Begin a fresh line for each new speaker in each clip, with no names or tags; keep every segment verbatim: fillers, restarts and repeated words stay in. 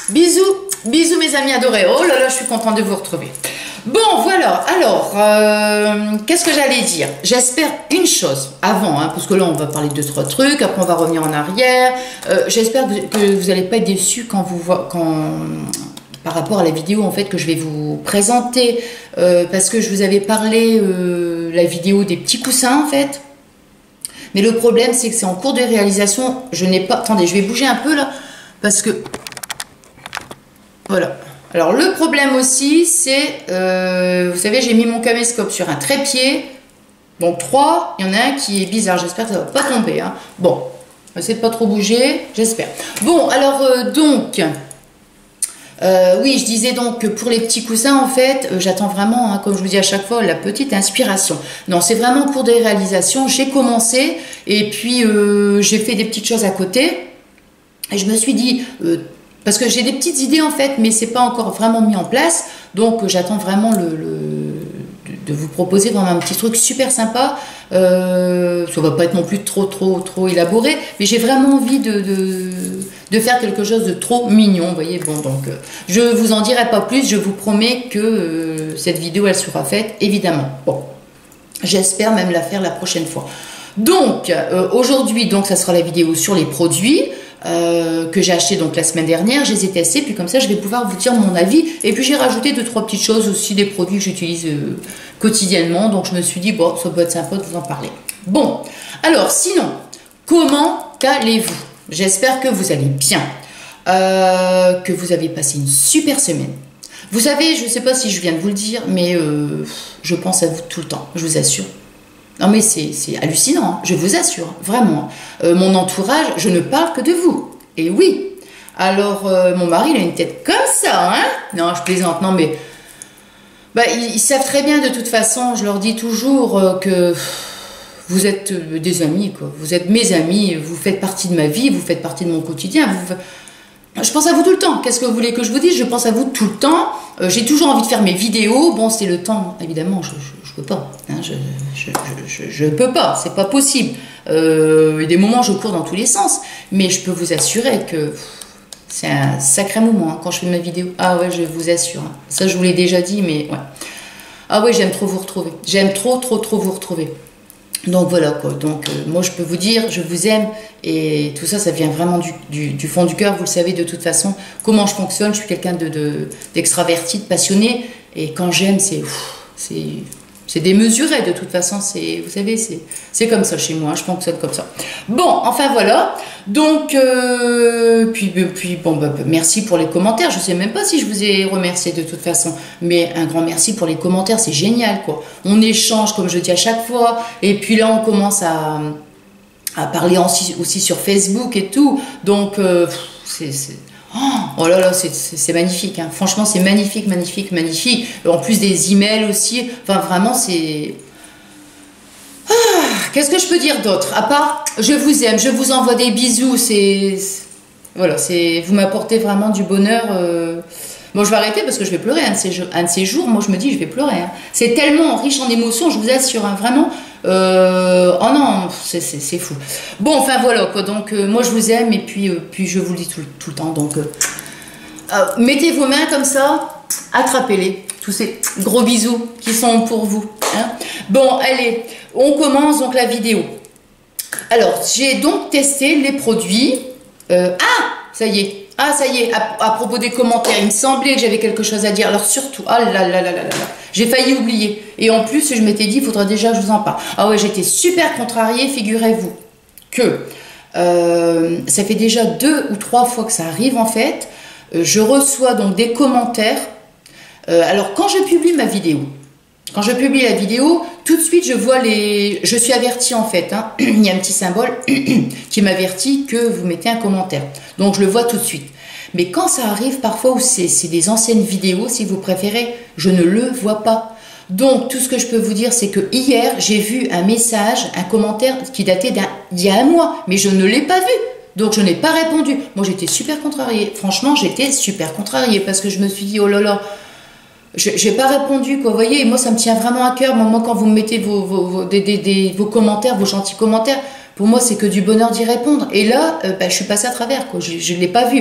Bisous, bisous mes amis adorés. Oh là là, je suis contente de vous retrouver. Bon, voilà. Alors, euh, qu'est-ce que j'allais dire? J'espère une chose avant, hein, parce que là, on va parler de deux, trois trucs. Après, on va revenir en arrière. Euh, J'espère que vous n'allez pas être déçus quand vous voyez, quand par rapport à la vidéo en fait que je vais vous présenter, euh, parce que je vous avais parlé euh, la vidéo des petits coussins en fait. Mais le problème, c'est que c'est en cours de réalisation. Je n'ai pas. Attendez, je vais bouger un peu là, parce que voilà. Alors le problème aussi, c'est, euh, vous savez, j'ai mis mon caméscope sur un trépied, donc trois, il y en a un qui est bizarre, j'espère que ça ne va pas tomber. Hein. Bon, on va essayer de pas trop bouger, j'espère. Bon, alors euh, donc, euh, oui, je disais donc que pour les petits coussins, en fait, euh, j'attends vraiment, hein, comme je vous dis à chaque fois, la petite inspiration. Non, c'est vraiment pour des réalisations, j'ai commencé, et puis euh, j'ai fait des petites choses à côté, et je me suis dit... Euh, Parce que j'ai des petites idées en fait, mais c'est pas encore vraiment mis en place. Donc j'attends vraiment le, le, de vous proposer vraiment un petit truc super sympa. Euh, ça va pas être non plus trop trop trop élaboré, mais j'ai vraiment envie de, de, de faire quelque chose de trop mignon. Vous voyez, bon donc euh, je vous en dirai pas plus. Je vous promets que euh, cette vidéo elle sera faite évidemment. Bon, j'espère même la faire la prochaine fois. Donc euh, aujourd'hui donc ça sera la vidéo sur les produits. Euh, que j'ai acheté donc la semaine dernière, je les ai testés, puis comme ça je vais pouvoir vous dire mon avis, et puis j'ai rajouté deux trois petites choses aussi, des produits que j'utilise euh, quotidiennement, donc je me suis dit bon ça peut être sympa de vous en parler. Bon, alors sinon, comment allez-vous? J'espère que vous allez bien, euh, que vous avez passé une super semaine. Vous savez, je ne sais pas si je viens de vous le dire, mais euh, je pense à vous tout le temps, je vous assure. Non mais c'est hallucinant, hein, je vous assure, vraiment. Euh, mon entourage, je ne parle que de vous. Et oui. Alors, euh, mon mari, il a une tête comme ça, hein. Non, je plaisante, non mais... Bah, ils, ils savent très bien, de toute façon, je leur dis toujours euh, que vous êtes euh, des amis, quoi. Vous êtes mes amis, vous faites partie de ma vie, vous faites partie de mon quotidien. Vous... Je pense à vous tout le temps. Qu'est-ce que vous voulez que je vous dise? Je pense à vous tout le temps. Euh, J'ai toujours envie de faire mes vidéos. Bon, c'est le temps, évidemment, je... je Je peux pas, hein, je, je, je, je peux pas, c'est pas possible. Euh, il y a des moments où je cours dans tous les sens, mais je peux vous assurer que c'est un sacré moment hein, quand je fais ma vidéo. Ah ouais, je vous assure. Hein. Ça, je vous l'ai déjà dit, mais ouais. Ah ouais, j'aime trop vous retrouver. J'aime trop, trop, trop vous retrouver. Donc voilà quoi. Donc euh, moi, je peux vous dire, je vous aime et tout ça, ça vient vraiment du, du, du fond du cœur. Vous le savez de toute façon. Comment je fonctionne, je suis quelqu'un de, de, d'extraverti, de passionné, et quand j'aime, c'est c'est C'est démesuré de toute façon, c'est, vous savez, c'est comme ça chez moi, je fonctionne comme ça. Bon, enfin voilà, donc, euh, puis, puis bon, bah, merci pour les commentaires, je ne sais même pas si je vous ai remercié de toute façon, mais un grand merci pour les commentaires, c'est génial quoi. On échange comme je dis à chaque fois, et puis là on commence à, à parler aussi, aussi sur Facebook et tout, donc euh, c'est... Oh là là, c'est magnifique, hein. Franchement c'est magnifique, magnifique, magnifique. En plus des emails aussi, enfin vraiment c'est... Ah, qu'est-ce que je peux dire d'autre? À part, je vous aime, je vous envoie des bisous, c'est... Voilà, c'est vous m'apportez vraiment du bonheur. Euh... Bon, je vais arrêter parce que je vais pleurer un de ces, un de ces jours, moi je me dis je vais pleurer. Hein. C'est tellement riche en émotions, je vous assure, hein, vraiment... Euh, oh non, c'est fou. Bon, enfin voilà quoi. Donc euh, moi je vous aime et puis euh, puis je vous le dis tout, tout le temps. Donc euh, euh, mettez vos mains comme ça, attrapez-les. Tous ces gros bisous qui sont pour vous. Hein. Bon, allez, on commence donc la vidéo. Alors j'ai donc testé les produits. Euh, ah, ça y est. Ah, ça y est, à, à propos des commentaires, il me semblait que j'avais quelque chose à dire. Alors surtout, ah là là là là là là, j'ai failli oublier. Et en plus, je m'étais dit, il faudra déjà que je vous en parle. Ah ouais, j'étais super contrariée, figurez-vous que euh, ça fait déjà deux ou trois fois que ça arrive en fait. Euh, je reçois donc des commentaires. Euh, alors quand je publie ma vidéo, quand je publie la vidéo, tout de suite je vois les... Je suis avertie en fait, hein. Il y a un petit symbole qui m'avertit que vous mettez un commentaire. Donc je le vois tout de suite. Mais quand ça arrive parfois où c'est des anciennes vidéos, si vous préférez, je ne le vois pas. Donc tout ce que je peux vous dire, c'est que hier, j'ai vu un message, un commentaire qui datait d'il y a un mois, mais je ne l'ai pas vu. Donc je n'ai pas répondu. Moi j'étais super contrariée. Franchement, j'étais super contrariée parce que je me suis dit, oh là là, je n'ai pas répondu, quoi. Vous voyez, et moi, ça me tient vraiment à cœur. Moi, quand vous me mettez vos, vos, vos, des, des, des, vos commentaires, vos gentils commentaires, pour moi, c'est que du bonheur d'y répondre. Et là, euh, bah, je suis passée à travers, quoi. Je ne l'ai pas vu.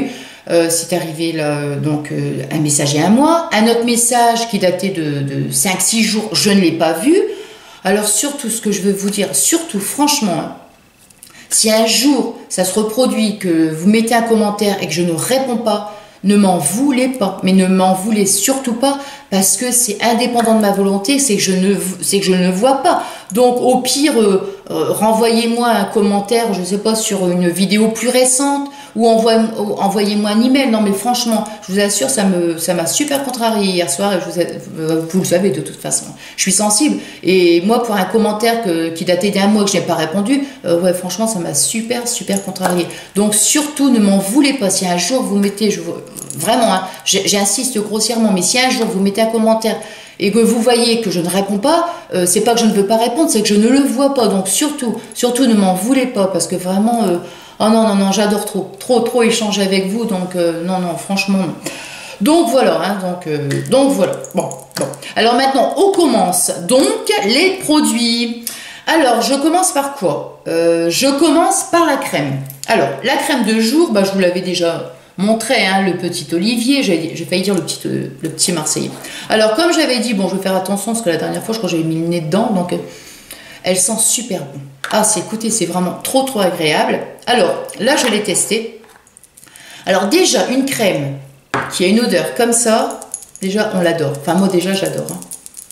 Euh, c'est arrivé là, donc euh, un message il y a un mois, un autre message qui datait de, de cinq six jours, je ne l'ai pas vu. Alors surtout ce que je veux vous dire, surtout franchement, hein, si un jour ça se reproduit, que vous mettez un commentaire et que je ne réponds pas, ne m'en voulez pas, mais ne m'en voulez surtout pas, parce que c'est indépendant de ma volonté, c'est que je ne, c'est que je ne vois pas. Donc au pire, euh, euh, renvoyez-moi un commentaire, je ne sais pas, sur une vidéo plus récente, ou envoyez-moi un email. Non mais franchement, je vous assure, ça me, ça m'a super contrarié hier soir, et je vous, ai, vous le savez de toute façon. Je suis sensible, et moi pour un commentaire que, qui datait d'un mois que je n'ai pas répondu, euh, ouais franchement ça m'a super super contrarié. Donc surtout ne m'en voulez pas, si un jour vous mettez, je vous, vraiment, hein, j'insiste grossièrement, mais si un jour vous mettez un commentaire et que vous voyez que je ne réponds pas, euh, c'est pas que je ne veux pas répondre, c'est que je ne le vois pas. Donc surtout, surtout ne m'en voulez pas, parce que vraiment, euh, oh non, non, non, j'adore trop, trop, trop échanger avec vous, donc euh, non, non, franchement, non. Donc voilà, hein, donc, euh, donc voilà. Bon, bon. Alors maintenant, on commence donc les produits. Alors, je commence par quoi? euh, Je commence par la crème. Alors, la crème de jour, bah, je vous l'avais déjà montré, hein, le petit Olivier, j'ai failli dire le petit, euh, le petit Marseillais. Alors, comme j'avais dit, bon, je vais faire attention, parce que la dernière fois, je crois que j'avais mis le nez dedans, donc euh, elle sent super bon. Ah, c'est, écoutez, c'est vraiment trop, trop agréable. Alors, là, je l'ai testé. Alors, déjà, une crème qui a une odeur comme ça, déjà, on l'adore. Enfin, moi, déjà, j'adore. Hein.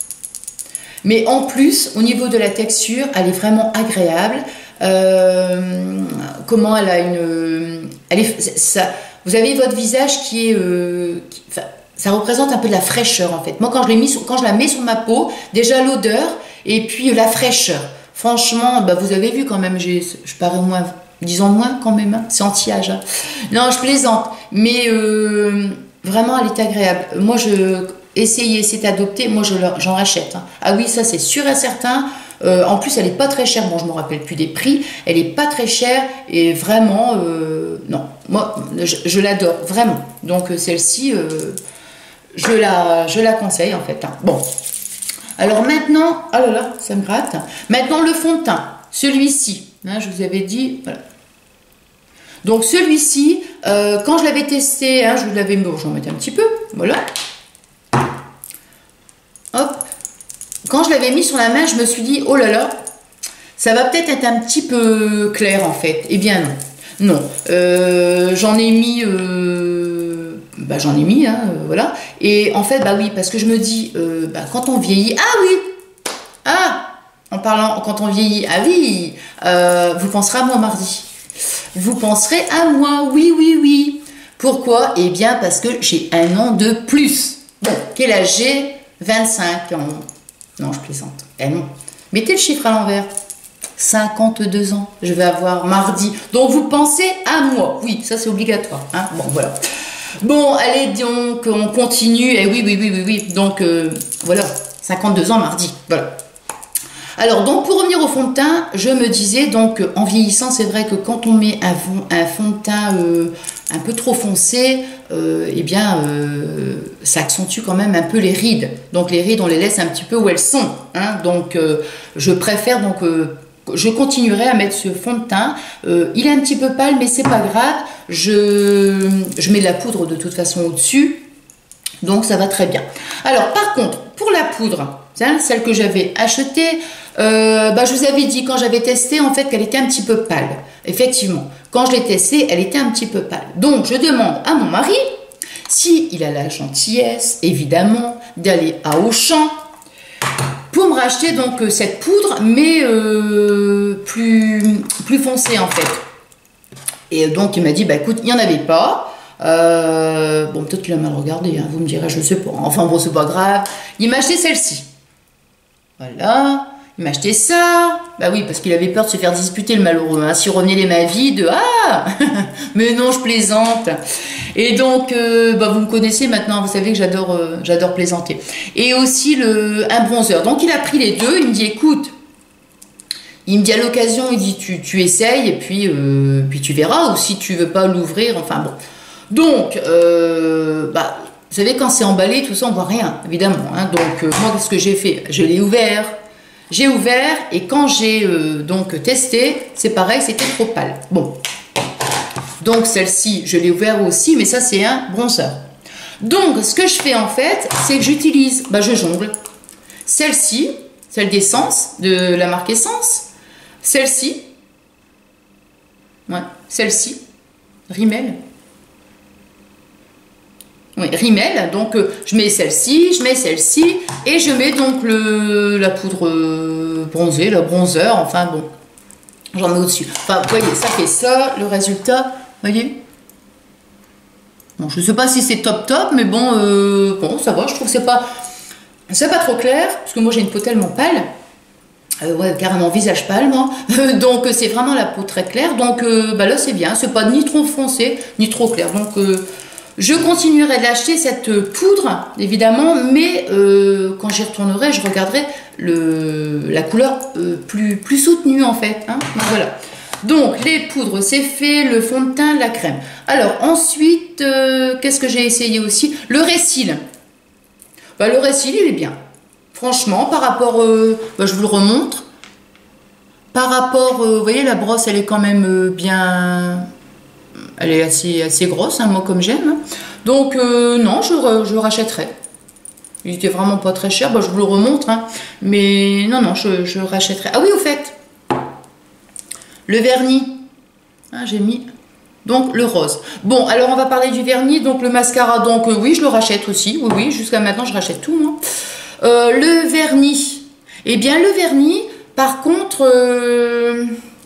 Mais en plus, au niveau de la texture, elle est vraiment agréable. Euh, comment elle a une... Elle est, ça, vous avez votre visage qui est... Euh, qui, enfin, ça représente un peu de la fraîcheur, en fait. Moi, quand je, l'ai mis sur, quand je la mets sur ma peau, déjà l'odeur et puis la fraîcheur. Franchement, bah, vous avez vu quand même, je parais au moins... Disons moins quand même, hein, c'est anti-âge. Hein. Non, je plaisante. Mais euh, vraiment, elle est agréable. Moi, je... Essayez, c'est adopté, moi j'en rachète. Hein. Ah oui, ça c'est sûr et certain. Euh, en plus, elle n'est pas très chère. Bon, je ne me rappelle plus des prix. Elle n'est pas très chère et vraiment, euh, non. Moi, je, je l'adore, vraiment. Donc celle-ci, euh, je, la, je la conseille en fait. Hein. Bon. Alors maintenant, oh là là, ça me gratte. Maintenant, le fond de teint. Celui-ci, hein, je vous avais dit, voilà. Donc celui-ci, euh, quand je l'avais testé, hein, je vous l'avais mis, bon, j'en mettais un petit peu, voilà. Hop, quand je l'avais mis sur la main, je me suis dit, oh là là, ça va peut-être être un petit peu clair en fait. Eh bien non, non. Euh, j'en ai mis, euh, bah, j'en ai mis, hein, euh, voilà. Et en fait, bah oui, parce que je me dis, euh, bah, quand on vieillit, ah oui, ah, en parlant, quand on vieillit, ah oui, euh, vous penserez à moi mardi. Vous penserez à moi, oui, oui, oui. Pourquoi? Eh bien, parce que j'ai un an de plus. Bon, quel âge j'ai? vingt-cinq ans. Non, je plaisante. Eh non. Mettez le chiffre à l'envers. cinquante-deux ans. Je vais avoir mardi. Donc, vous pensez à moi. Oui, ça, c'est obligatoire. Hein. Bon, voilà. Bon, allez, donc, on continue. Eh oui, oui, oui, oui, oui. Donc, euh, voilà. cinquante-deux ans mardi. Voilà. Alors, donc, pour revenir au fond de teint, je me disais, donc, en vieillissant, c'est vrai que quand on met un fond, un fond de teint euh, un peu trop foncé, euh, eh bien, euh, ça accentue quand même un peu les rides. Donc, les rides, on les laisse un petit peu où elles sont. Hein. Donc, euh, je préfère, donc, euh, je continuerai à mettre ce fond de teint. Euh, il est un petit peu pâle, mais c'est pas grave. Je, je mets de la poudre de toute façon au-dessus. Donc, ça va très bien. Alors, par contre, pour la poudre, hein, celle que j'avais achetée, euh, bah, je vous avais dit quand j'avais testé en fait qu'elle était un petit peu pâle. Effectivement, quand je l'ai testée, elle était un petit peu pâle. Donc je demande à mon mari s'il a la gentillesse, évidemment, d'aller à Auchan pour me racheter donc cette poudre, mais euh, plus, plus foncée en fait. Et donc il m'a dit, bah écoute, il n'y en avait pas. Euh, bon, peut-être qu'il a mal regardé, hein, vous me direz, je ne sais pas. Enfin bon, c'est pas grave. Il m'a acheté celle-ci. Voilà. Il m'a acheté ça. Bah oui, parce qu'il avait peur de se faire disputer le malheureux. Hein. S'il revenait les mains vides, ah mais non, je plaisante. Et donc, euh, bah, vous me connaissez maintenant, vous savez que j'adore euh, j'adore plaisanter. Et aussi le, un bronzer. Donc il a pris les deux, il me dit, écoute, il me dit à l'occasion, il dit, tu, tu essayes et puis, euh, puis tu verras, ou si tu veux pas l'ouvrir, enfin bon. Donc, euh, bah, vous savez, quand c'est emballé, tout ça, on voit rien, évidemment. Hein. Donc, euh, moi, qu'est-ce que j'ai fait? Je l'ai ouvert. J'ai ouvert et quand j'ai euh, donc testé, c'est pareil, c'était trop pâle. Bon. Donc celle-ci, je l'ai ouvert aussi, mais ça c'est un bronzer. Donc ce que je fais en fait, c'est que j'utilise, bah, je jongle. Celle-ci, celle d'Essence, de la marque Essence. Celle-ci, ouais, celle-ci, Rimmel. Oui, Rimmel, donc euh, je mets celle-ci, je mets celle-ci, et je mets donc le, la poudre euh, bronzée, le bronzer, enfin bon, j'en mets au-dessus. Enfin, vous voyez, ça fait ça, le résultat, vous voyez. Bon, je ne sais pas si c'est top top, mais bon, euh, bon, ça va, je trouve que c'est pas, c'est pas trop clair, parce que moi j'ai une peau tellement pâle, euh, ouais, carrément visage pâle, moi, donc c'est vraiment la peau très claire, donc euh, bah là c'est bien, c'est pas ni trop foncé, ni trop clair, donc... Euh, je continuerai d'acheter cette poudre, évidemment, mais euh, quand j'y retournerai, je regarderai le, la couleur euh, plus, plus soutenue, en fait. Hein. Donc, voilà. Donc, les poudres, c'est fait, le fond de teint, la crème. Alors, ensuite, euh, qu'est-ce que j'ai essayé aussi? Le Récil. Bah, le Récil, il est bien. Franchement, par rapport... Euh, bah, je vous le remontre. Par rapport... Euh, vous voyez, la brosse, elle est quand même euh, bien... Elle est assez, assez grosse, hein, moi comme j'aime. Donc euh, non, je, je rachèterai. Il était vraiment pas très cher, bah, je vous le remontre. Hein. Mais non, non, je, je rachèterai. Ah oui, au fait, le vernis. Hein, j'ai mis donc le rose. Bon, alors on va parler du vernis. Donc le mascara, donc euh, oui, je le rachète aussi. Oui, oui, jusqu'à maintenant, je rachète tout, moi. Euh, le vernis. Eh bien, le vernis, par contre... Euh,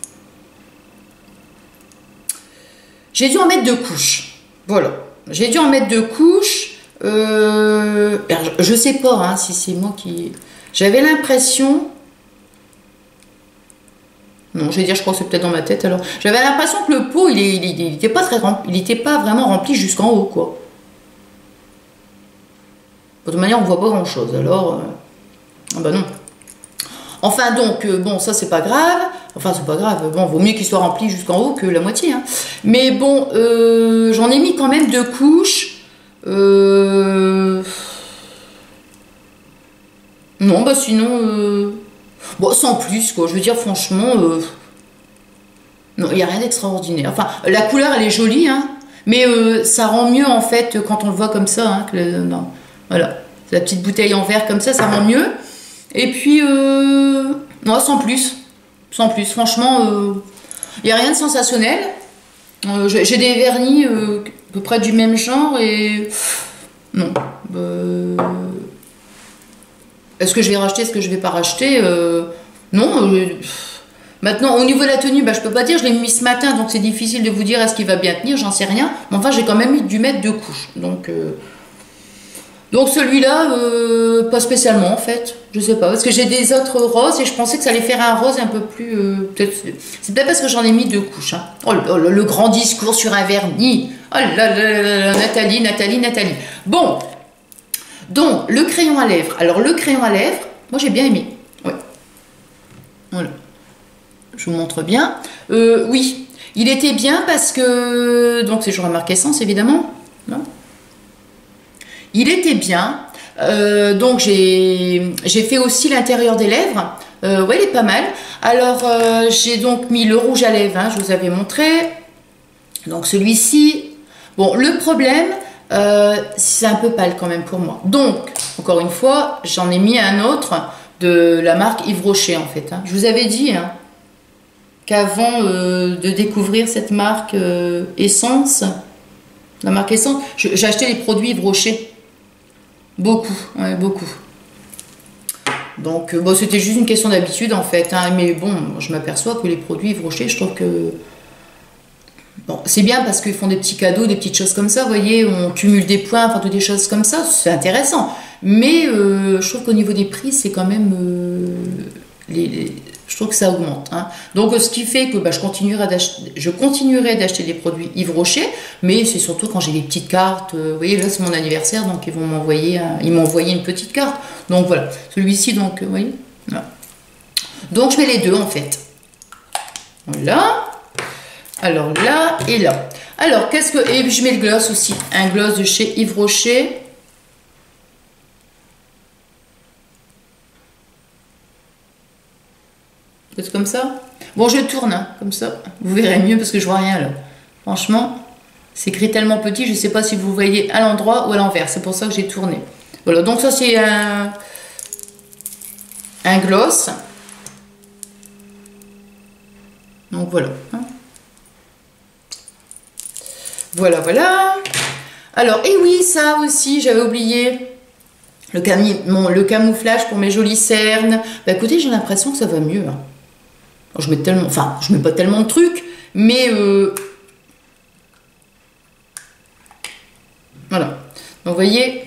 j'ai dû en mettre deux couches. Voilà. J'ai dû en mettre deux couches. Euh, je ne sais pas hein, si c'est moi qui... J'avais l'impression... Non, je vais dire, je crois que c'est peut-être dans ma tête alors. J'avais l'impression que le pot, il n'était pas très rempli. Il n'était pas vraiment rempli jusqu'en haut, quoi. De toute manière, on ne voit pas grand-chose. Alors... Euh... Ah bah non. Enfin donc, euh, bon, ça c'est pas grave. Enfin, c'est pas grave. Bon, vaut mieux qu'il soit rempli jusqu'en haut que la moitié. Hein. Mais bon, euh, j'en ai mis quand même deux couches. Euh... Non, bah sinon... Euh... Bon, sans plus, quoi. Je veux dire, franchement... Euh... Non, il n'y a rien d'extraordinaire. Enfin, la couleur, elle est jolie, hein. Mais euh, ça rend mieux, en fait, quand on le voit comme ça. Hein, que le... non. Voilà. La petite bouteille en verre comme ça, ça rend mieux. Et puis... Euh... Non, sans plus. Sans plus, franchement, il euh, n'y a rien de sensationnel. Euh, J'ai des vernis euh, à peu près du même genre et... Non. Euh... Est-ce que je vais racheter, est-ce que je vais pas racheter euh... Non. Euh... Maintenant, au niveau de la tenue, bah, je peux pas dire, je l'ai mis ce matin, donc c'est difficile de vous dire est-ce qu'il va bien tenir, j'en sais rien. Mais enfin, j'ai quand même dû mettre deux couches. Donc... Euh... Donc celui-là, euh, pas spécialement en fait, je sais pas, parce que j'ai des autres roses et je pensais que ça allait faire un rose un peu plus... Euh, peut c'est peut-être parce que j'en ai mis deux couches. Hein. Oh, le, le grand discours sur un vernis. Oh là là là là, Nathalie, Nathalie, Nathalie. Bon, donc le crayon à lèvres. Alors le crayon à lèvres, moi j'ai bien aimé. Ouais. Voilà. Je vous montre bien. Euh, oui, il était bien parce que... Donc c'est toujours la marque Essence évidemment. Non ? Il était bien, euh, donc j'ai fait aussi l'intérieur des lèvres, euh, ouais il est pas mal. Alors euh, j'ai donc mis le rouge à lèvres, hein, je vous avais montré, donc celui-ci, bon le problème, euh, c'est un peu pâle quand même pour moi. Donc, encore une fois, j'en ai mis un autre de la marque Yves Rocher en fait. Hein. Je vous avais dit hein, qu'avant euh, de découvrir cette marque euh, Essence, la marque Essence, j'ai acheté les produits Yves Rocher. Beaucoup, ouais, beaucoup. Donc, euh, bon, c'était juste une question d'habitude en fait. Hein, mais bon, je m'aperçois que les produits Yves Rocher, je trouve que... Bon, c'est bien parce qu'ils font des petits cadeaux, des petites choses comme ça, vous voyez, on cumule des points, enfin, toutes des choses comme ça, c'est intéressant. Mais euh, je trouve qu'au niveau des prix, c'est quand même... Euh, les, les, je trouve que ça augmente. Hein. Donc, ce qui fait que bah, je continuerai d'acheter, je continuerai d'acheter des produits Yves Rocher, mais c'est surtout quand j'ai des petites cartes. Euh, vous voyez, là, c'est mon anniversaire, donc ils vont m'envoyer, ils m'ont envoyé une petite carte. Donc voilà, celui-ci, donc, vous voyez, voilà. Donc je mets les deux en fait. Voilà. Alors là et là. Alors qu'est-ce que et je mets le gloss aussi, un gloss de chez Yves Rocher. C'est comme ça. Bon, je tourne, hein, comme ça. Vous verrez mieux parce que je vois rien là. Franchement, c'est écrit tellement petit, je ne sais pas si vous voyez à l'endroit ou à l'envers. C'est pour ça que j'ai tourné. Voilà, donc ça c'est un, un gloss. Donc voilà. Voilà, voilà. Alors, et oui, ça aussi, j'avais oublié. Le, cami bon, le camouflage pour mes jolies cernes. Bah écoutez, j'ai l'impression que ça va mieux. Hein. Je mets tellement, enfin, je mets pas tellement de trucs, mais euh, voilà. Donc, vous voyez.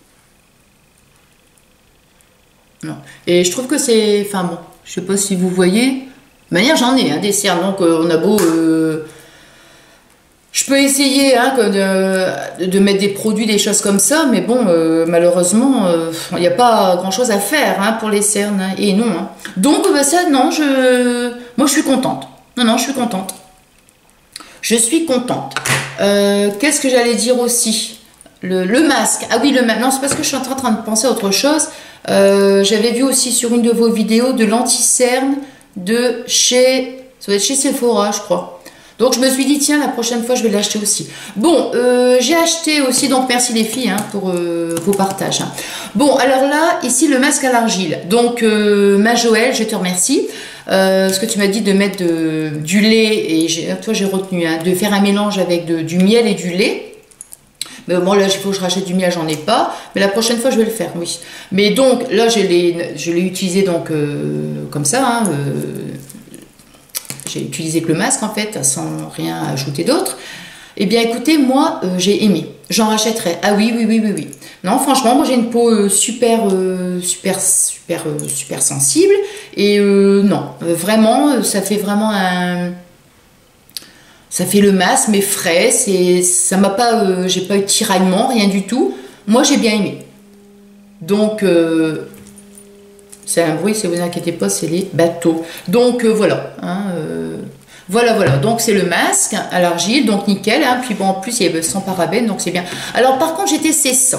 Non. Et je trouve que c'est, enfin bon, je sais pas si vous voyez. De manière, j'en ai hein, des cernes, donc euh, on a beau. Euh, Je peux essayer hein, de, de mettre des produits, des choses comme ça, mais bon, euh, malheureusement, il euh, n'y a pas grand-chose à faire hein, pour les cernes, hein, et non. Hein. Donc, bah, ça, non, je, moi, je suis contente. Non, non, je suis contente. Je suis contente. Euh, Qu'est-ce que j'allais dire aussi le, le masque. Ah oui, le masque. Non, c'est parce que je suis en train de penser à autre chose. Euh, J'avais vu aussi sur une de vos vidéos de l'anti-cerne de chez, ça doit être chez Sephora, je crois. Donc, je me suis dit, tiens, la prochaine fois, je vais l'acheter aussi. Bon, euh, j'ai acheté aussi, donc merci les filles hein, pour euh, vos partages. Hein. Bon, alors là, ici, le masque à l'argile. Donc, euh, ma Joël, je te remercie. Euh, ce que tu m'as dit de mettre de, du lait, et toi, j'ai retenu, hein, de faire un mélange avec de, du miel et du lait. Mais bon, là, il faut que je rachète du miel, j'en ai pas. Mais la prochaine fois, je vais le faire, oui. Mais donc, là, je l'ai utilisé donc euh, comme ça, hein, euh, j'ai utilisé que le masque en fait, sans rien ajouter d'autre. Eh bien écoutez, moi euh, j'ai aimé. J'en rachèterai. Ah oui, oui, oui, oui, oui. Non, franchement, moi j'ai une peau euh, super, euh, super, super, euh, super sensible. Et euh, non, euh, vraiment, ça fait vraiment un. Ça fait le masque, mais frais. C'est, ça m'a pas. Euh, j'ai pas eu de tiraillement, rien du tout. Moi j'ai bien aimé. Donc. Euh, C'est un bruit, si vous inquiétez pas, c'est les bateaux. Donc euh, voilà, hein, euh, voilà, voilà. Donc c'est le masque à l'argile, donc nickel. Hein, puis bon, en plus il y avait sans parabènes, donc c'est bien. Alors par contre, j'ai testé ça.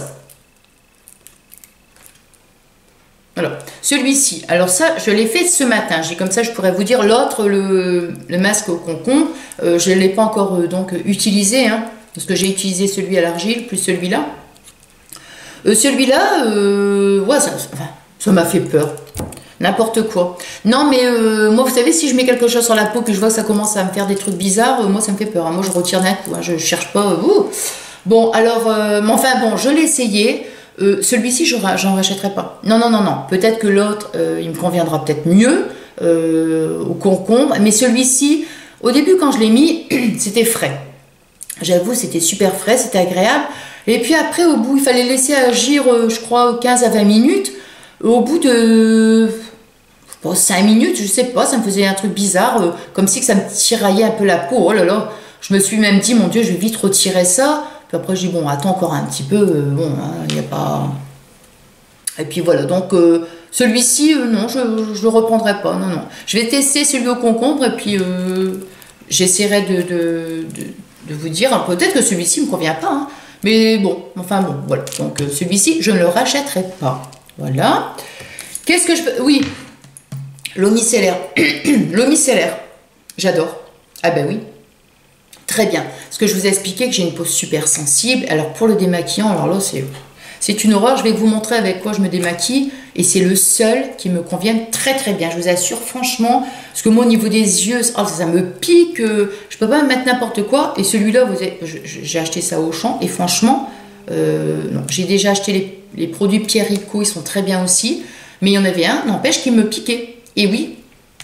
Alors celui-ci. Alors ça, je l'ai fait ce matin. J'ai comme ça, je pourrais vous dire l'autre, le, le masque au concombre. Euh, je ne l'ai pas encore euh, donc utilisé, hein, parce que j'ai utilisé celui à l'argile plus celui-là. Euh, celui-là, euh, ouais, ça. Enfin, ça m'a fait peur. N'importe quoi. Non, mais euh, moi, vous savez, si je mets quelque chose sur la peau, que je vois que ça commence à me faire des trucs bizarres, euh, moi, ça me fait peur. Hein. Moi, je retire d'un coup. Hein. Je ne cherche pas. Euh, bon, alors, euh, mais enfin, bon, je l'ai essayé. Euh, Celui-ci, j'en rachèterai pas. Non, non, non, non. Peut-être que l'autre, euh, il me conviendra peut-être mieux euh, au concombre. Mais celui-ci, au début, quand je l'ai mis, c'était frais. J'avoue, c'était super frais, c'était agréable. Et puis après, au bout, il fallait laisser agir, euh, je crois, quinze à vingt minutes. Au bout de bon, cinq minutes, je sais pas, ça me faisait un truc bizarre, euh, comme si que ça me tiraillait un peu la peau. Oh là là, je me suis même dit, mon Dieu, je vais vite retirer ça. Puis après, je dis, bon, attends encore un petit peu, euh, bon, il hein, n'y a pas... Et puis voilà, donc euh, celui-ci, euh, non, je ne le reprendrai pas, non, non. Je vais tester celui au concombre et puis euh, j'essaierai de, de, de, de vous dire, peut-être que celui-ci ne me convient pas, hein, mais bon, enfin bon, voilà. Donc euh, celui-ci, je ne le rachèterai pas. Voilà. Qu'est-ce que je peux... Oui. L'eau micellaire. L'eau micellaire. J'adore. Ah ben oui. Très bien. Parce que je vous ai expliqué que j'ai une peau super sensible. Alors pour le démaquillant, alors là c'est... C'est une horreur. Je vais vous montrer avec quoi je me démaquille. Et c'est le seul qui me convient très très bien. Je vous assure franchement. Parce que moi au niveau des yeux, oh, ça me pique. Je peux pas me mettre n'importe quoi. Et celui-là, j'ai acheté ça au champ. Et franchement, euh, j'ai déjà acheté les... Les produits Pierre Rico, ils sont très bien aussi. Mais il y en avait un, n'empêche, qui me piquait. Et oui.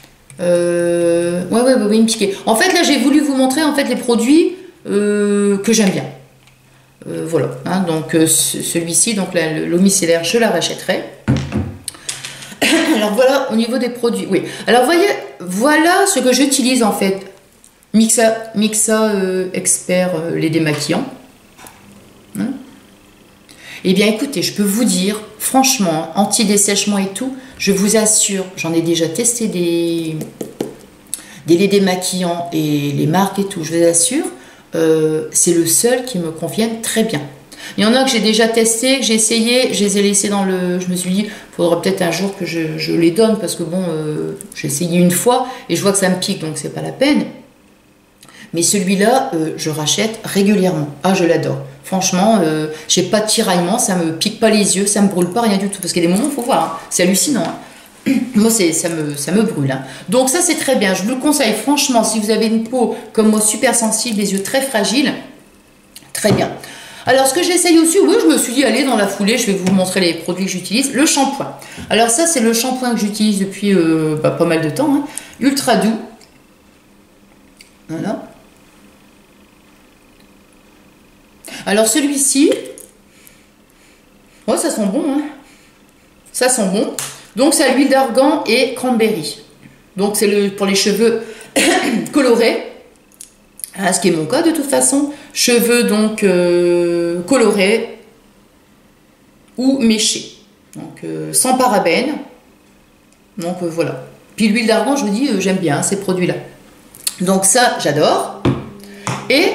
Euh, ouais, ouais, ouais, ouais, il me piquait. En fait, là, j'ai voulu vous montrer en fait les produits euh, que j'aime bien. Euh, voilà. Hein, donc, euh, celui-ci, donc l'eau micellaire, je la rachèterai. Alors, voilà, au niveau des produits. Oui. Alors, voyez, voilà ce que j'utilise en fait. Mixa, Mixa euh, Expert, euh, les démaquillants. Hein. Eh bien écoutez, je peux vous dire, franchement, anti-dessèchement et tout, je vous assure, j'en ai déjà testé des, des laits démaquillants et les marques et tout, je vous assure, euh, c'est le seul qui me convienne très bien. Il y en a que j'ai déjà testé, que j'ai essayé, je les ai laissés dans le... Je me suis dit, il faudra peut-être un jour que je, je les donne, parce que bon, euh, j'ai essayé une fois et je vois que ça me pique, donc c'est pas la peine. Mais celui-là, euh, je rachète régulièrement. Ah, je l'adore. Franchement, euh, j'ai pas de tiraillement, ça me pique pas les yeux, ça me brûle pas, rien du tout. Parce qu'il y a des moments, il faut voir, hein, c'est hallucinant. Hein. Moi, ça me, ça me brûle. Hein. Donc ça, c'est très bien. Je vous le conseille, franchement, si vous avez une peau comme moi, super sensible, les yeux très fragiles, très bien. Alors, ce que j'essaye aussi, oui, je me suis dit, allez, dans la foulée, je vais vous montrer les produits que j'utilise. Le shampoing. Alors ça, c'est le shampoing que j'utilise depuis euh, bah, pas mal de temps. Hein. Ultra doux. Voilà. Alors celui-ci, oh, ça sent bon, hein. Ça sent bon. Donc c'est à l'huile d'argan et cranberry. Donc c'est le pour les cheveux colorés. Ah, ce qui est mon cas de toute façon. Cheveux donc euh, colorés ou méchés. Donc euh, sans parabènes. Donc euh, voilà. Puis l'huile d'argan, je vous dis, euh, j'aime bien hein, ces produits-là. Donc ça, j'adore. Et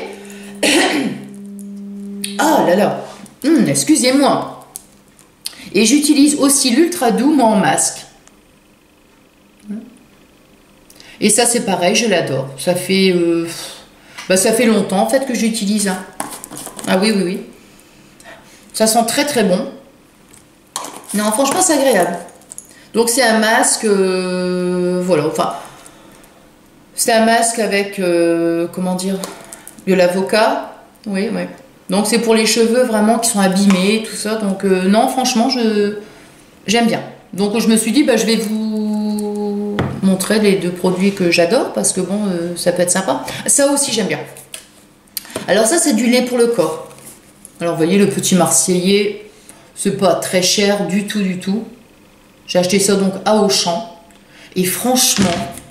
ah là là, hum, excusez-moi. Et j'utilise aussi l'ultra doux, moi en masque. Et ça c'est pareil, je l'adore. Ça fait, euh, bah, ça fait longtemps en fait que j'utilise. Hein. Ah oui, oui, oui. Ça sent très très bon. Non, franchement c'est agréable. Donc c'est un masque, euh, voilà, enfin, c'est un masque avec, euh, comment dire, de l'avocat. Oui, oui. Donc c'est pour les cheveux vraiment qui sont abîmés, tout ça. Donc euh, non, franchement, je j'aime bien. Donc je me suis dit, bah, je vais vous montrer les deux produits que j'adore parce que bon, euh, ça peut être sympa. Ça aussi, j'aime bien. Alors ça, c'est du lait pour le corps. Alors vous voyez, le petit Marseillais, c'est pas très cher du tout, du tout. J'ai acheté ça donc à Auchan. Et franchement,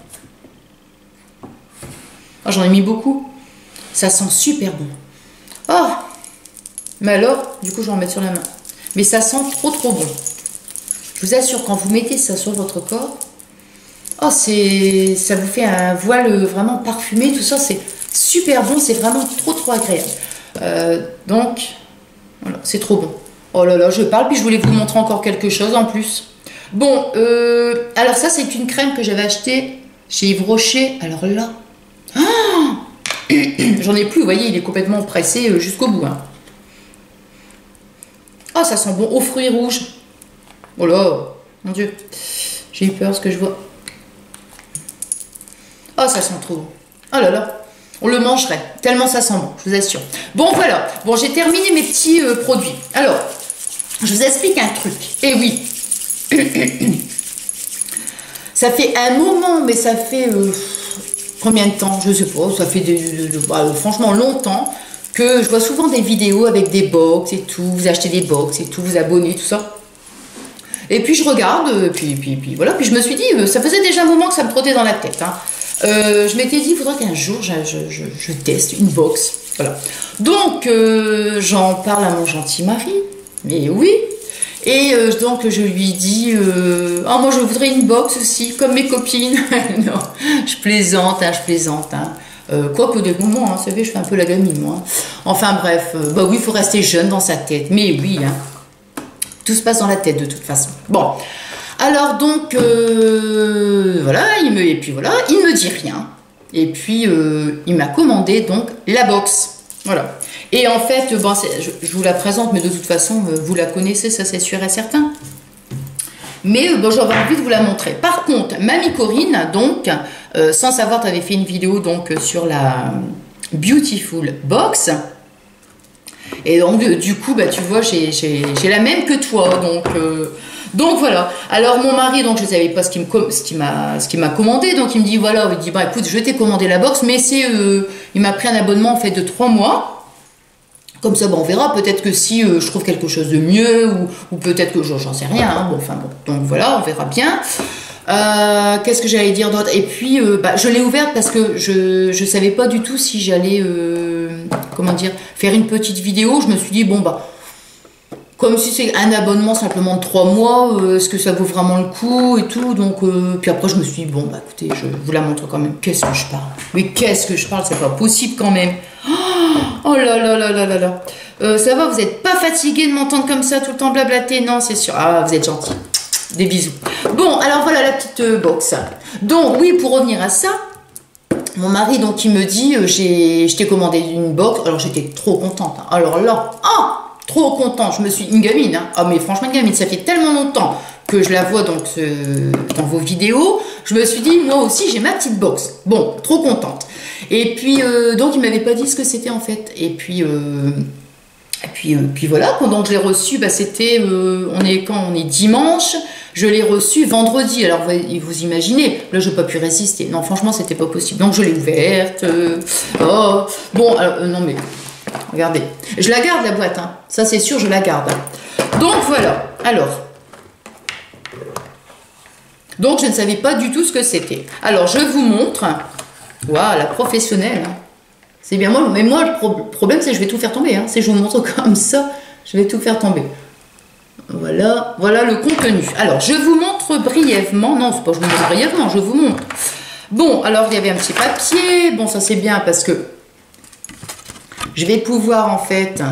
oh, j'en ai mis beaucoup. Ça sent super bon. Oh, mais alors, du coup, je vais en mettre sur la main. Mais ça sent trop, trop bon. Je vous assure, quand vous mettez ça sur votre corps, oh, c'est, ça vous fait un voile vraiment parfumé, tout ça, c'est super bon, c'est vraiment trop, trop agréable. Euh, donc, voilà, c'est trop bon. Oh là là, je parle, puis je voulais vous montrer encore quelque chose en plus. Bon, euh, alors ça, c'est une crème que j'avais achetée chez Yves Rocher. Alors là, oh, j'en ai plus, vous voyez, il est complètement pressé jusqu'au bout. Hein. Oh, ça sent bon aux fruits rouges. Oh là, mon Dieu. J'ai eu peur ce que je vois. Oh, ça sent trop bon. Oh là là, on le mangerait. Tellement ça sent bon, je vous assure. Bon, voilà. Bon, j'ai terminé mes petits euh, produits. Alors, je vous explique un truc. Eh oui. Ça fait un moment, mais ça fait... Euh, combien de temps? Je sais pas, ça fait des, de, de, bah, franchement longtemps que je vois souvent des vidéos avec des box et tout, vous achetez des box et tout, vous abonnez, tout ça. Et puis je regarde, puis, puis, puis voilà, puis je me suis dit, ça faisait déjà un moment que ça me trottait dans la tête. Hein. Euh, je m'étais dit, il faudrait qu'un jour je, je, je, je teste une box. Voilà. Donc euh, j'en parle à mon gentil mari, mais oui. Et euh, donc je lui dis, euh, oh, moi je voudrais une box aussi, comme mes copines. Non, je plaisante, hein, je plaisante. Hein. Euh, Quoique des moments, hein, vous savez, je fais un peu la gamine, moi. Enfin bref, euh, bah oui, il faut rester jeune dans sa tête. Mais oui, hein, tout se passe dans la tête de toute façon. Bon, alors donc, euh, voilà, il me, et puis voilà, il ne me dit rien. Et puis, euh, il m'a commandé donc la box. Voilà. Et en fait, bon, je, je vous la présente, mais de toute façon, vous la connaissez, ça c'est sûr et certain. Mais bon, j'avais envie de vous la montrer. Par contre, Mamie Corinne, donc, euh, sans savoir, tu avais fait une vidéo donc sur la Beautiful Box. Et donc, du coup, bah, tu vois, j'ai la même que toi. Donc, euh, donc voilà. Alors, mon mari, donc, je ne savais pas ce qu'il m'a ce qu'il m'a commandé. Donc, il me dit, voilà, il dit, bah, écoute, je t'ai commandé la box, mais c'est, euh, il m'a pris un abonnement, en fait, de trois mois. Comme ça, bon, on verra. Peut-être que si euh, je trouve quelque chose de mieux, ou, ou peut-être que j'en sais rien. Hein, bon, enfin, bon. Donc, voilà, on verra bien. Euh, Qu'est-ce que j'allais dire d'autre? Et puis, euh, bah, je l'ai ouverte parce que je ne savais pas du tout si j'allais, euh, comment dire, faire une petite vidéo. Je me suis dit, bon, bah, comme si c'est un abonnement simplement de trois mois, euh, est-ce que ça vaut vraiment le coup et tout. Donc, euh, puis après, je me suis dit, bon, bah, écoutez, je vous la montre quand même. Qu'est-ce que je parle? Mais qu'est-ce que je parle? C'est pas possible quand même. Oh là là là là là là. Euh, ça va, vous n'êtes pas fatigué de m'entendre comme ça tout le temps blablater? Non, c'est sûr. Ah, vous êtes gentil. Des bisous. Bon, alors voilà la petite euh, box. Donc, oui, pour revenir à ça, mon mari, donc, il me dit, euh, j'ai, je t'ai commandé une box. Alors, j'étais trop contente. Hein. Alors là, ah, trop contente. Je me suis une gamine. Hein. Ah, mais franchement, une gamine, ça fait tellement longtemps que je la vois donc euh, dans vos vidéos. Je me suis dit, moi aussi, j'ai ma petite box. Bon, trop contente. Et puis, euh, donc, il m'avait pas dit ce que c'était en fait. Et puis, euh, et puis, euh, puis voilà. Donc, je l'ai reçu. Bah, c'était, euh, on est quand on est dimanche. Je l'ai reçu vendredi. Alors, vous, vous imaginez, là, je n'ai pas pu résister. Non, franchement, c'était pas possible. Donc, je l'ai ouverte. Euh, oh, bon, alors, euh, non, mais regardez. Je la garde, la boîte. Hein. Ça, c'est sûr, je la garde. Donc, voilà. Alors, donc, je ne savais pas du tout ce que c'était. Alors, je vous montre. Waouh, la professionnelle. Hein. C'est bien moi. Mais moi, le pro problème, c'est que je vais tout faire tomber. Hein. Si je vous montre comme ça, je vais tout faire tomber. Voilà, voilà le contenu. Alors, je vous montre brièvement. Non, c'est pas je vous montre brièvement, je vous montre. Bon, alors, il y avait un petit papier. Bon, ça, c'est bien parce que je vais pouvoir, en fait,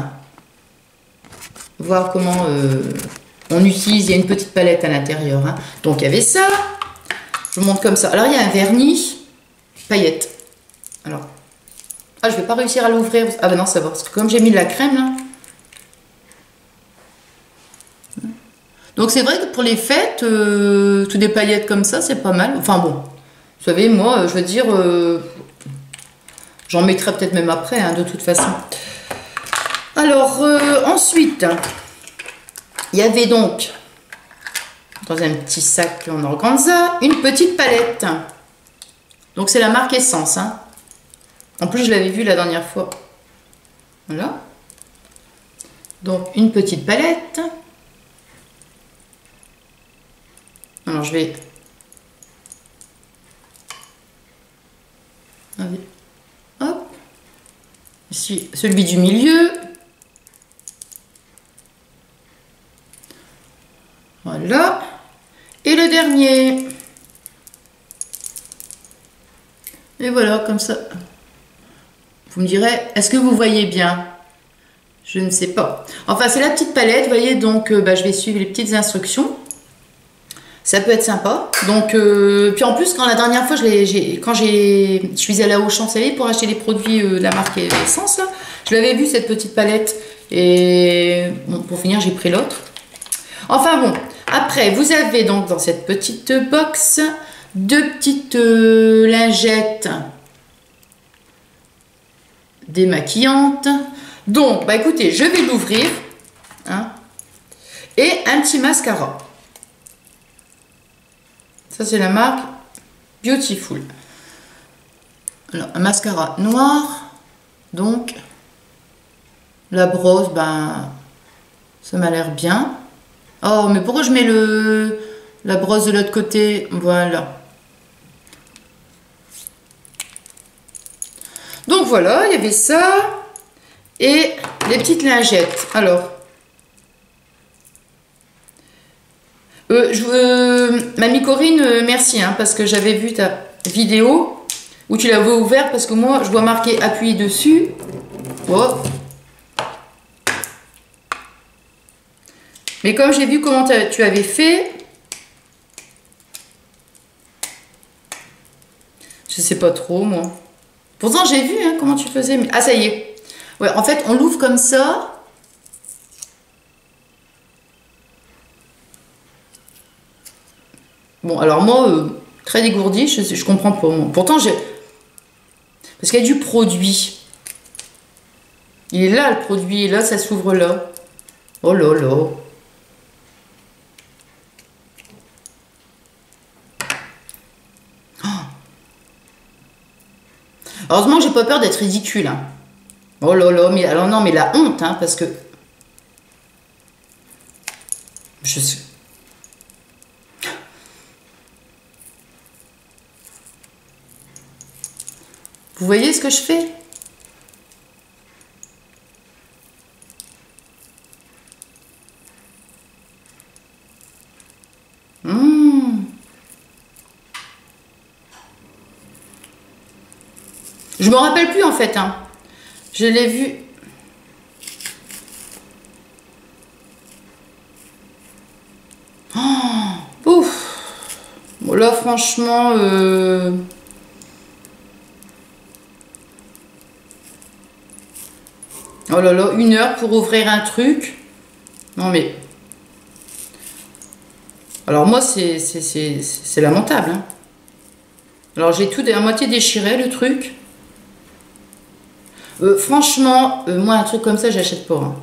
voir comment euh, on utilise. Il y a une petite palette à l'intérieur. Hein. Donc, il y avait ça. Je vous montre comme ça. Alors, il y a un vernis paillettes. Alors, ah, je vais pas réussir à l'ouvrir. Ah, ben non, ça va. Parce que comme j'ai mis de la crème, là. Donc c'est vrai que pour les fêtes, euh, tout des paillettes comme ça, c'est pas mal. Enfin bon, vous savez, moi, je veux dire, euh, j'en mettrai peut-être même après, hein, de toute façon. Alors, euh, ensuite, il y avait donc, dans un petit sac en organza, une petite palette. Donc c'est la marque Essence. Hein. En plus, je l'avais vu la dernière fois. Voilà. Donc une petite palette. Alors je vais hop ici celui du milieu, voilà, et le dernier, et voilà comme ça. Vous me direz, est-ce que vous voyez bien? Je ne sais pas. Enfin c'est la petite palette, vous voyez, donc euh, bah, je vais suivre les petites instructions. Ça peut être sympa. Donc, euh, puis en plus, quand la dernière fois, je j'ai, quand j'ai, je suis allée au Champs-Élysées pour acheter les produits euh, de la marque Essence, là, je l'avais vu cette petite palette. Et bon, pour finir, j'ai pris l'autre. Enfin bon, après, vous avez donc dans cette petite box deux petites euh, lingettes démaquillantes. Donc, bah écoutez, je vais l'ouvrir. Hein, et un petit mascara. Ça, c'est la marque Beautiful. Alors, un mascara noir. Donc, la brosse, ben, ça m'a l'air bien. Oh, mais pourquoi je mets le la brosse de l'autre côté? Voilà. Donc, voilà, il y avait ça. Et les petites lingettes. Alors, Euh, je, euh, Mamie Corinne, euh, merci, hein, parce que j'avais vu ta vidéo où tu l'avais ouvert, parce que moi, je vois marqué appuyer dessus. Oh. Mais comme j'ai vu comment tu avais fait, je sais pas trop, moi. Pourtant, j'ai vu hein, comment tu faisais. Mais... Ah, ça y est. Ouais, en fait, on l'ouvre comme ça. Bon, alors moi, euh, très dégourdi, je, je comprends pas. Moi. Pourtant, j'ai... Parce qu'il y a du produit. Il est là, le produit. Et là, ça s'ouvre là. Oh là là. Oh. Heureusement que j'ai pas peur d'être ridicule. Hein. Oh là là. Mais, alors non, mais la honte, hein, parce que... Je sais... Vous voyez ce que je fais? Mmh. Je me rappelle plus en fait. Hein. Je l'ai vu. Oh, ouf. Bon là franchement... Euh... Oh là là, une heure pour ouvrir un truc. Non mais... Alors moi, c'est lamentable. Hein. Alors j'ai tout à moitié déchiré, le truc. Euh, franchement, euh, moi, un truc comme ça, j'achète pas. Hein.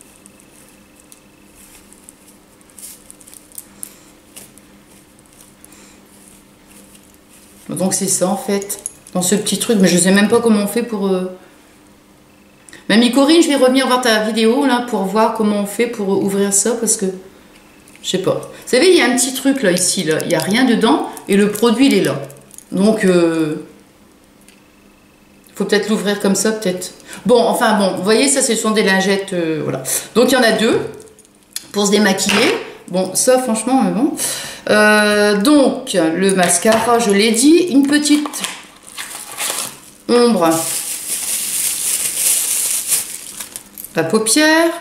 Donc c'est ça, en fait. Dans ce petit truc. Mais je sais même pas comment on fait pour... Euh... Mamie Corinne, je vais revenir voir ta vidéo, là, pour voir comment on fait pour ouvrir ça, parce que... Je sais pas. Vous savez, il y a un petit truc, là, ici, là. Il n'y a rien dedans, et le produit, il est là. Donc... Euh... faut peut-être l'ouvrir comme ça, peut-être. Bon, enfin bon, vous voyez, ça, ce sont des lingettes, euh, voilà. Donc, il y en a deux pour se démaquiller. Bon, ça, franchement, mais bon. Euh, donc, le mascara, je l'ai dit. Une petite ombre. La paupière.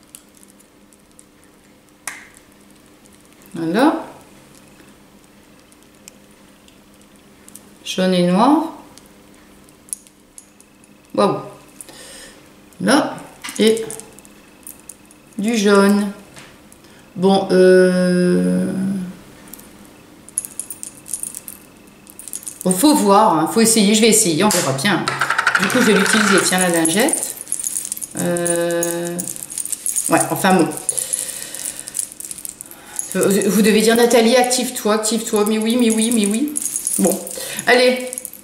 Voilà. Jaune et noir. Waouh. Là. Et du jaune. Bon, euh... bon, faut voir, hein. Faut essayer, je vais essayer, on verra bien. Du coup, je vais l'utiliser, tiens, la lingette. Euh... Ouais, enfin bon. Vous devez dire, Nathalie, active-toi, active-toi, mais oui, mais oui, mais oui. Bon, allez.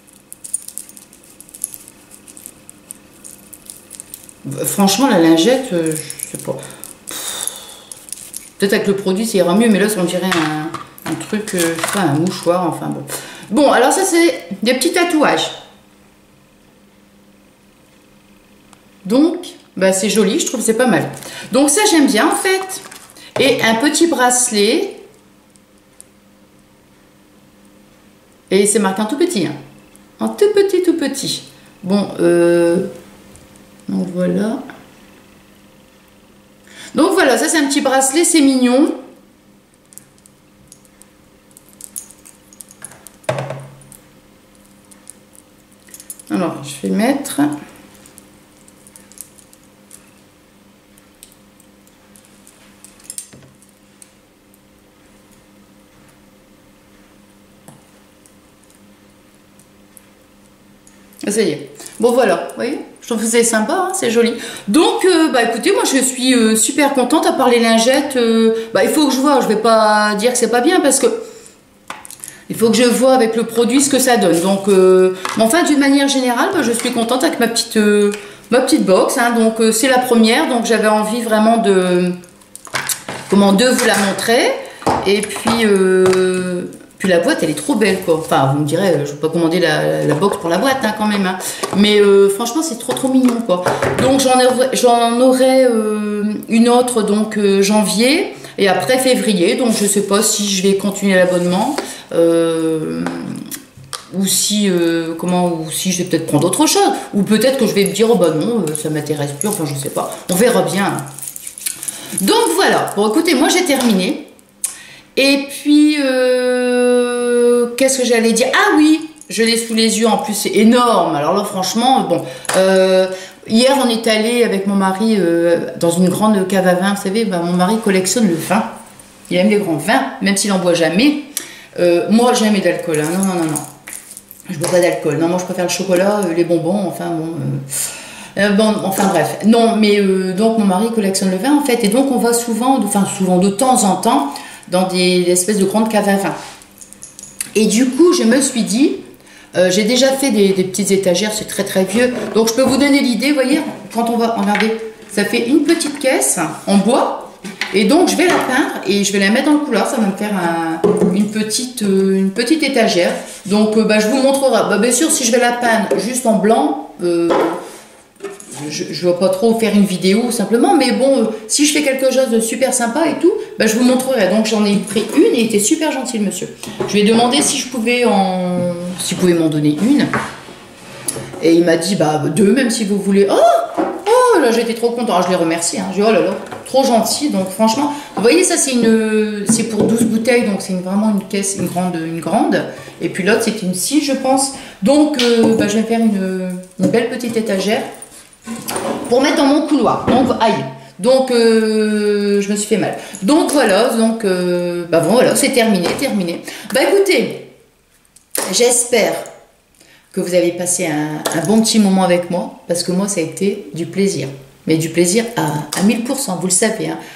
Franchement, la lingette, euh, je sais pas. Peut-être avec le produit, ça ira mieux, mais là, on dirait un, un truc, euh, je sais pas, un mouchoir, enfin bon. Bon, alors ça, c'est des petits tatouages. Donc, bah, c'est joli, je trouve que c'est pas mal. Donc ça, j'aime bien, en fait. Et un petit bracelet. Et c'est marqué en tout petit, hein. En tout petit, tout petit. Bon, euh... donc voilà. Donc voilà, ça c'est un petit bracelet, c'est mignon. Alors, je vais mettre... Ça y est. Bon voilà, vous voyez, je trouve que c'est sympa, hein, c'est joli. Donc, euh, bah écoutez, moi je suis euh, super contente à part les lingettes. Euh, bah il faut que je vois, je vais pas dire que c'est pas bien parce que il faut que je vois avec le produit ce que ça donne. Donc, euh, enfin d'une manière générale, bah, je suis contente avec ma petite, euh, ma petite box. Hein, donc euh, c'est la première, donc j'avais envie vraiment de, comment, de vous la montrer. Et puis. Euh, Puis la boîte, elle est trop belle, quoi. Enfin, vous me direz, je ne vais pas commander la, la box pour la boîte, hein, quand même. Hein. Mais euh, franchement, c'est trop, trop mignon, quoi. Donc, j'en aurai, j'en aurai euh, une autre, donc, euh, janvier. Et après, février. Donc, je ne sais pas si je vais continuer l'abonnement. Euh, ou si, euh, comment, ou si je vais peut-être prendre autre chose. Ou peut-être que je vais me dire, oh bah non, euh, ça ne m'intéresse plus. Enfin, je ne sais pas. On verra bien. Donc, voilà. Bon, écoutez, moi, j'ai terminé. Et puis, euh, qu'est-ce que j'allais dire? Ah oui, je l'ai sous les yeux, en plus, c'est énorme. Alors là, franchement, bon, euh, hier, on est allé avec mon mari euh, dans une grande cave à vin. Vous savez, bah, mon mari collectionne le vin. Il aime les grands vins, même s'il n'en boit jamais. Euh, moi, jamais d'alcool. Hein. Non, non, non, non. Je bois pas d'alcool. Non, moi, je préfère le chocolat, euh, les bonbons, enfin, bon... Euh, Euh, bon, enfin bref, non, mais euh, donc mon mari collectionne le vin en fait, et donc on va souvent, enfin souvent de temps en temps, dans des, des espèces de grandes caves à vin. Et du coup, je me suis dit, euh, j'ai déjà fait des, des petites étagères, c'est très très vieux, donc je peux vous donner l'idée, vous voyez, quand on va, regardez, ça fait une petite caisse en bois, et donc je vais la peindre et je vais la mettre dans le couloir, ça va me faire un, une, petite, euh, une petite étagère. Donc euh, bah, je vous montrerai, bah, bien sûr si je vais la peindre juste en blanc, euh, je ne vais pas trop faire une vidéo simplement, mais bon, euh, si je fais quelque chose de super sympa et tout, bah, je vous montrerai. Donc j'en ai pris une et il était super gentil le monsieur. Je lui ai demandé si je pouvais en... s'il pouvait m'en donner une. Et il m'a dit, bah deux même si vous voulez. Oh, oh là j'étais trop content. Je les remercie. Hein. Je dis, oh là là, trop gentil. Donc franchement, vous voyez ça c'est une, c'est pour douze bouteilles, donc c'est une, vraiment une caisse, une grande, une grande. Et puis l'autre c'est une scie je pense. Donc euh, bah, je vais faire une, une belle petite étagère. pour mettre dans mon couloir. Donc, aïe. Donc, euh, je me suis fait mal. Donc, voilà. Donc, euh, bah bon, voilà, c'est terminé, terminé. Bah, écoutez, j'espère que vous avez passé un, un bon petit moment avec moi, parce que moi, ça a été du plaisir. Mais du plaisir à, à mille pour cent, vous le savez. Hein.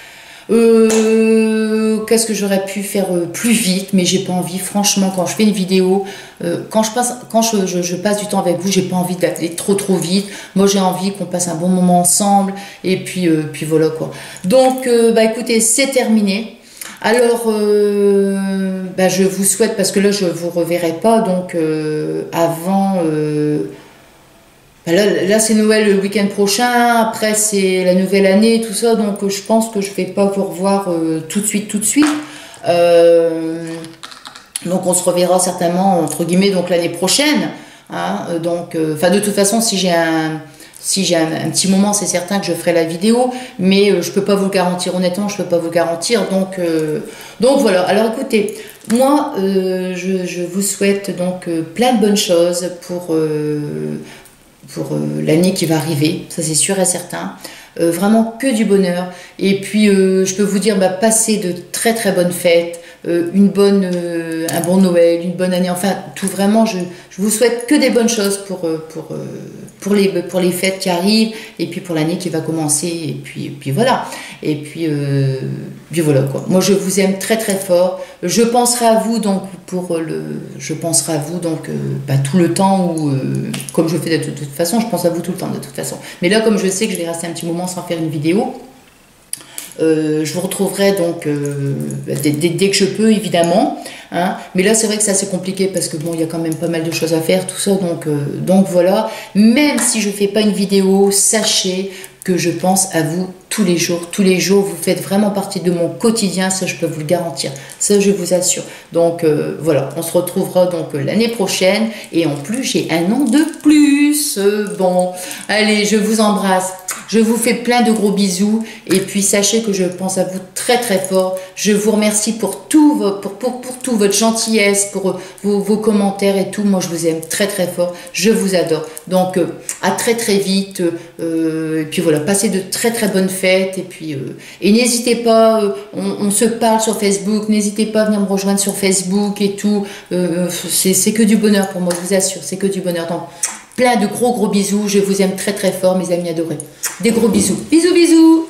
Euh, Qu'est-ce que j'aurais pu faire plus vite, mais j'ai pas envie. Franchement, quand je fais une vidéo, euh, quand je passe, quand je, je, je passe du temps avec vous, j'ai pas envie d'aller trop trop vite. Moi, j'ai envie qu'on passe un bon moment ensemble. Et puis, euh, puis voilà quoi. Donc, euh, bah écoutez, c'est terminé. Alors, euh, bah, je vous souhaite, parce que là, je vous reverrai pas, donc euh, avant. Euh, Là, là c'est Noël le week-end prochain, après c'est la nouvelle année, tout ça, donc je pense que je ne vais pas vous revoir euh, tout de suite, tout de suite. Euh, donc on se reverra certainement, entre guillemets, donc l'année prochaine. Hein, donc, enfin, euh, de toute façon, si j'ai un, si j'ai un, un petit moment, c'est certain que je ferai la vidéo, mais euh, je ne peux pas vous le garantir, honnêtement, je ne peux pas vous le garantir. Donc, euh, donc voilà, alors écoutez, moi, euh, je, je vous souhaite donc euh, plein de bonnes choses pour... Euh, pour euh, l'année qui va arriver, ça c'est sûr et certain. Euh, vraiment que du bonheur. Et puis euh, je peux vous dire, bah, passez de très très bonnes fêtes, euh, une bonne, euh, un bon Noël, une bonne année, enfin tout vraiment, je, je vous souhaite que des bonnes choses pour, euh, pour, euh, pour, les, pour les fêtes qui arrivent, et puis pour l'année qui va commencer, et puis, et puis voilà. Et puis, euh, puis voilà quoi. Moi je vous aime très très fort. Je penserai à vous donc pour le, je penserai à vous donc euh, bah, tout le temps où, euh, comme je fais de toute, de toute façon, je pense à vous tout le temps de toute façon. Mais là, comme je sais que je vais rester un petit moment sans faire une vidéo, euh, je vous retrouverai donc euh, dès, dès, dès que je peux évidemment. Hein. Mais là, c'est vrai que c'est assez compliqué parce que bon, il y a quand même pas mal de choses à faire, tout ça. Donc, euh, donc voilà. Même si je fais pas une vidéo, sachez que je pense à vous tous les jours. Tous les jours, vous faites vraiment partie de mon quotidien, ça je peux vous le garantir. Ça, je vous assure. Donc euh, voilà, on se retrouvera donc euh, l'année prochaine. Et en plus, j'ai un an de plus. Euh, bon, allez, je vous embrasse. Je vous fais plein de gros bisous. Et puis, sachez que je pense à vous très très fort. Je vous remercie pour tout, vos, pour, pour, pour tout votre gentillesse, pour vos, vos commentaires et tout. Moi, je vous aime très très fort. Je vous adore. Donc, euh, à très très vite. Euh, et puis voilà, passez de très très bonnes fêtes. Et puis, euh, et n'hésitez pas, euh, on, on se parle sur Facebook. N'hésitez pas à venir me rejoindre sur Facebook et tout. Euh, c'est que du bonheur pour moi, je vous assure. C'est que du bonheur. Donc, plein de gros gros bisous. Je vous aime très très fort, mes amis adorés. Des gros bisous. Bisous bisous.